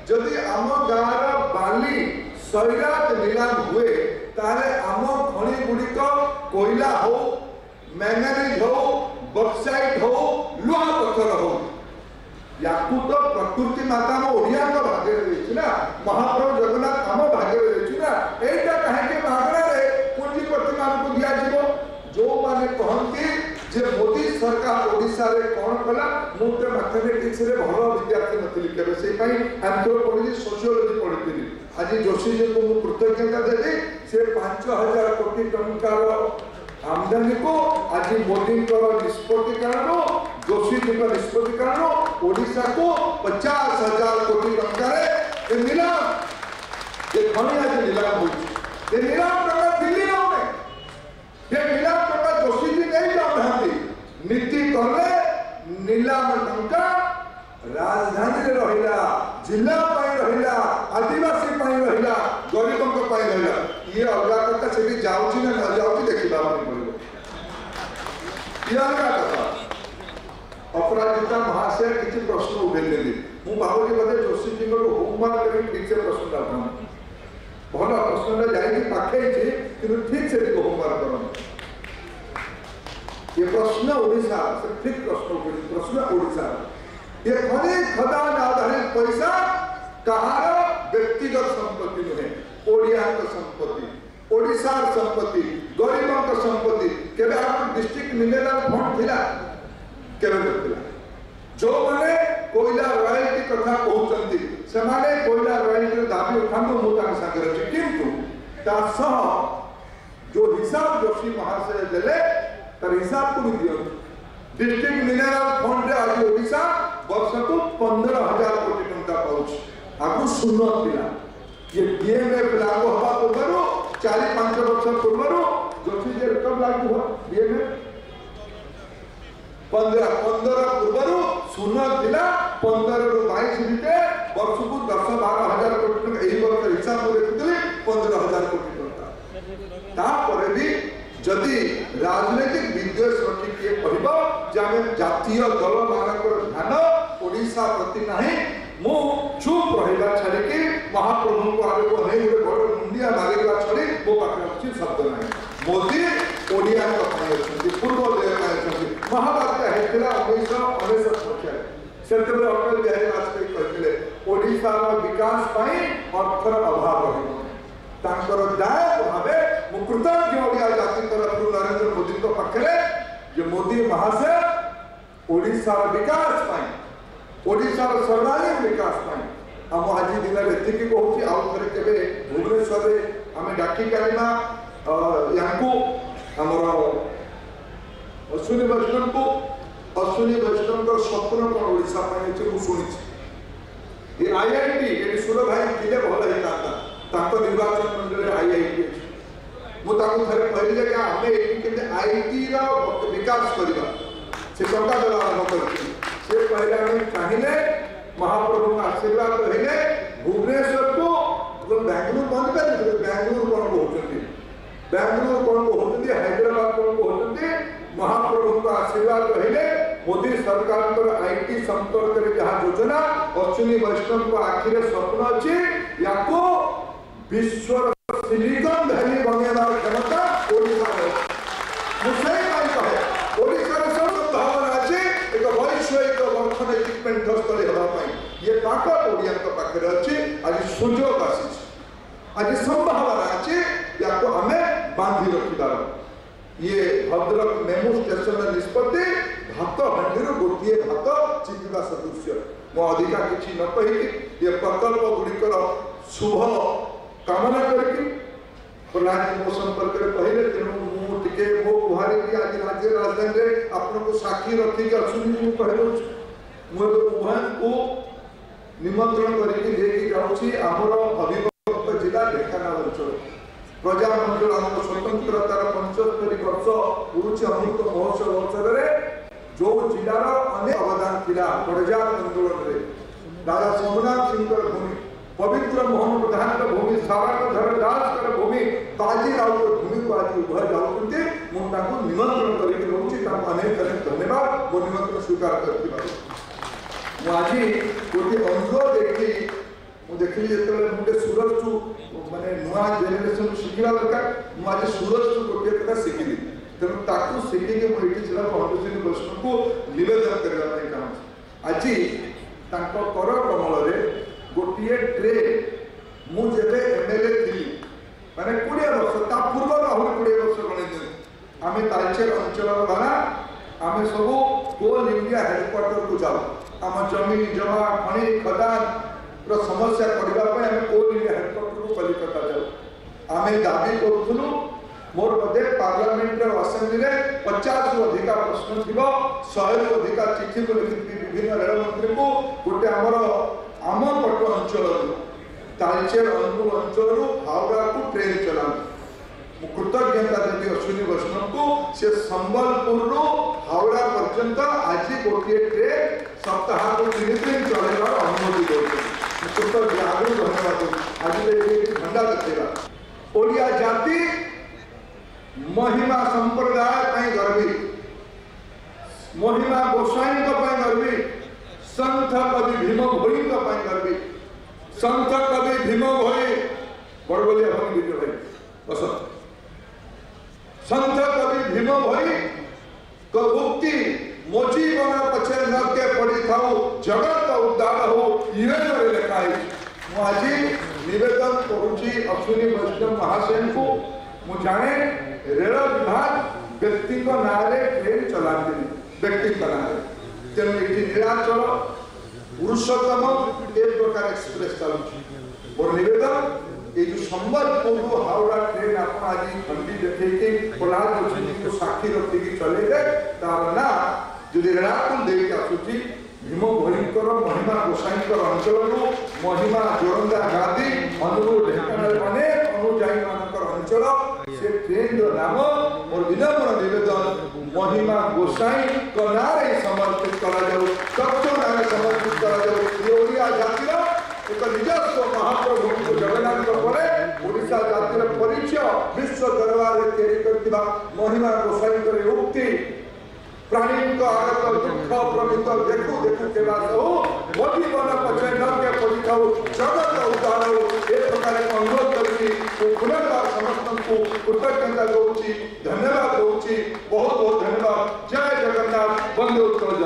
जदि आम गाँव बाली सैरात नीलाम हुए ताले आम खनि गुड़िक कोयला हो मैंगानीज हो बक्साइट हो लुहा पत्थर हो याकू तो प्रकृति माता आम ओडिया भाग्य ना महाप्रभु जगन्नाथ आम भाग्य ना एटा कहीं मागणा पुंजीपति मान को दिया जो माने कहती जे मोदी सरकार ओडिशा रे कौन कला मुझे मैथमेटिक्स रे भल विद्यार्थी नथिली केबे से पई एंथ्रोपोलॉजी सोशियोलॉजी पढिथिली आज जोशी जी को कृतज्ञता देबी से 5000 कोटी टंकार आमदानी को आज मोदी निष्पत्ति कारण जोशी जी निष्पत्ति कारण ओडिशा को 50,000 कोटी टंकार नीलाम ये खनि आज नीलाम होई ये नीलाम टका दिल्ली में ये नीलाम टका जोशी जी नहीं जाती नीति करले नीलाम टंका राजधानी रे रहिला जिला पाई रहिला आदिवासी पाई रहिला गरीबों को पाई रहिला ये अलगा कथा सेठी जाउची ना न जाउची देखिबा मन पड़िबो ये अलगा कथा अपराजिता महाशय किछि प्रश्न उठेलेली मु भाबो जे बदे जोशी जी को होमवर्क करी ठीक से प्रश्न डालना भल प्रश्न जाई पाखे छी किंतु ठीक से होमवर्क करन ये प्रश्न ओडिशा से ठीक प्रश्न ओडिशा ये खनि खदान आधारित पैसा कहार व्यक्तिगत संपत्ति नुहे ओडिया संपत्ति ओडिशा संपत्ति गरीबों संपत्ति केबे आप डिस्ट्रिक्ट मिनरल फंड थिला केबे थिला जो माने कोयला रॉयल्टी कथा कहउचंती से माने कोयला रॉयल्टी दाबी उठानो मु तान संगे अछि किंतु ता सह जो हिसाब जोशी महाशय देले तर हिसाब को भी दियो डिस्ट्रिक्ट मिनरल फंड रे आज ओडिशा वर्ष को 15,000 कोटी टंका पाउछ आगु शून्य थिला ये डीएमएफ लागू हवा पूर्व 4-5 वर्ष पूर्व जोशी जे कब लागू हुआ डीएमएफ 15 पूर्व शून्य थिला 15 रु 22 भिते वर्ष को 10-12,000 कोटी टंका एही वर्ष हिसाब को देखुतली 15,000 कोटी टंका तापर भी जदि राजनीतिक विद्वेष रखी किए कहबो जे हम जातीय दल मानकर ध्यान ओडिशा प्रति नहीं मु चुप रहिला छाड़ी के महाप्रभु को आगे को नहीं गोटे बड़ मुंडिया मारिला छाड़ी मो पाखे अछि शब्द नहीं मोदी ओडिया को कहै पूर्व देश में महाबात्या हेतिला 1999 मसिया सेतेबे अटल बिहारी वाजपेयी कहथिले ओडिशा विकास पई अर्थर अभाव रहिबो तांकर दाय भावे मु कृतज्ञ ओडिया जाति तरफ नरेंद्र मोदी को पाखरे जे मोदी महाशय ओडिशा विकास पाई ओडिशा सर्वांगीण विकास पाई हम आज दिन एति की कहूची आउ थरे केबे भुवनेश्वर रे हमें डाकी कालिमा याको हमर अश्विनी वैष्णव को स्वप्न को ओडिशा पाई छै मु सुनिछि ये आईआईटी ये सुर भाई दिले भल हे ताता निर्वाचन मंडल आईआईटी मु ताकू थरे कहली जे हमें एटी आईटी रा विकास करबा से टंका देला आरंभ करछि से पहले हम चाहिले महाप्रभु का आशीर्वाद रहिले भुवनेश्वर को बेंगलुरु बंद कर दे बेंगलुरु कोन होचंती बेंगलुरु कोन होचंती हैदराबाद कोन होचंती महाप्रभु का आशीर्वाद रहिले मोदी सरकार पर आईटी संपर्क रे जहा योजना अश्विनी वैष्णव को आखिर स्वप्न अछि याको विश्व सिलिकॉन वैली बनेला क्षमता ओडिशा रे मुसई पाई कहे ओडिशा रे सब संभावना अछि एक वैश्विक अर्थनैतिक पेंटस्थले हेबा पाई ये ताकत ओडिया के पाखरे अछि आज सुजोग अछि आज संभावना अछि याको हमें बांधी रखिदार ये भद्रक मेमू स्टेशन निष्पत्ति भात हंडीर गोटे भात चिपिबा सदृश्य मो अधिका किछि न कहि ये प्रकल्प गुड़िकर शुभ कामना करके प्रहलाद मो संपर्क रे पहिले तेनु मु टिके मो गुहारी की आज राज्य राजधानी रे आपन को साक्षी रखी के अश्विनी मु कहलो मु उहान को निमंत्रण करके लेके जाउछी हमर अभिभक्त जिला ढेंकानाल अंचल प्रजामंडल हम स्वतंत्रतार 75 वर्ष पुरुष अमृत महोत्सव अवसर रे जो जिलार अनेक अवदान थिला प्रजा आंदोलन रे दादा सोमनाथ सिंह भूमि पवित्र मोहन प्रधान भूमि सावरकर दास भूमि बाजी राउत भूमि को आज उभर जाऊँगी मुझे निमंत्रण करके रोचे अनेक अनेक धन्यवाद वो निमंत्रण स्वीकार करती आज गोटे अनुरोध देखी देखली जेतले मुटे सूरज टू माने नुआ जेनरेशन शिखिला दरकार आज सूरज टू गोटे कथा शिखिली तेणु ताकू शिखिके मो इटी जिला पंडित वैष्णव को निवेदन करबा पई चाहूँ आज तांको कर कमल रे गोटे ट्रे मु जेबे एमएलए थी माने 20 वर्ष ता पूर्व राहुल 20 वर्ष गणे आमे तालचेर अंचल वाला आमे सब कोल इंडिया हेडक्वार्टर को जाऊ आम जमीन जमा खनि खदान रो समस्या करबा पे आमे कोल इंडिया हेडक्वार्टर को कलिकता जाऊ आमे दाबी करथुनु मोर बदे पार्लियामेंट रो असेंबली रे 50 रु अधिक प्रश्न थिबो 100 रु अधिक चिठी को लिखि विभिन्न रेल मंत्री को गोटे हमर आम पट अंचल तालचेर अनुगुल अंचल हावड़ा को ट्रेन चलान कृतज्ञता देवी अश्विनी वैष्णव को से संबलपुर रो हावड़ा पर्यंत आज गोटे ट्रेन सप्ताह को 3 दिन चलेगा अनुमति देते कृतज्ञ आगु धन्यवाद आज ठंडा देखेगा ओडिया जाति महिमा संप्रदाय पई गर्वित महिमा गोसाई को पई गर्वित संत कवि भीम भोई को पई गर्वित संत कवि भीम भोई बड़बलिया भवन विजय भाई बस संत कवि भीम भोई को उक्ति मो जीवन पछे न के पड़ी थाउ जगत उद्धार हो इहे रे लिखाई मु आज निवेदन करूची अश्विनी वैष्णव महाशय को मु जाने रेल विभाग व्यक्ति को नारे ट्रेन चलाते व्यक्ति का नारे तेणु ये नीलाचल पुरुषोत्तम एक प्रकार एक्सप्रेस चलुची और निवेदन ये जो संबलपुर हावड़ा ट्रेन आप आज ठंडी देखे कोलार को साक्षी रखी चलेगा तार ना जो रेणाकुल देख आसुची भीम भोईकर महिमा गोसाईकर अंचल महिमा जोरंदा गादी अनुगुल ढेंकानाल माने अनुजाई मानकर अंचल से ट्रेन रो नाम और विनम्र निवेदन महिमा गोसाई को नारे समर्पित करा जाऊ तत्व नारे समर्पित करा जाऊ ये ओडिया जातिर एक निजस्व महाप्रभु जगन्नाथ परे ओडिशा जातिर परिचय विश्व दरबार रे तैयारी करथिबा महिमा गोसाई करे उक्ति प्राणी को आगत दुख प्रमित देखु देखु के बात हो मोदी बना पछे न के पछिताओ जगत उद्धार हो ए प्रकार अनुरोध करछि पुनर्बार समस्त को कृतज्ञता दोछि धन्यवाद दोछि बहुत बहुत धन्यवाद जय जगन्नाथ वंदे उत्कल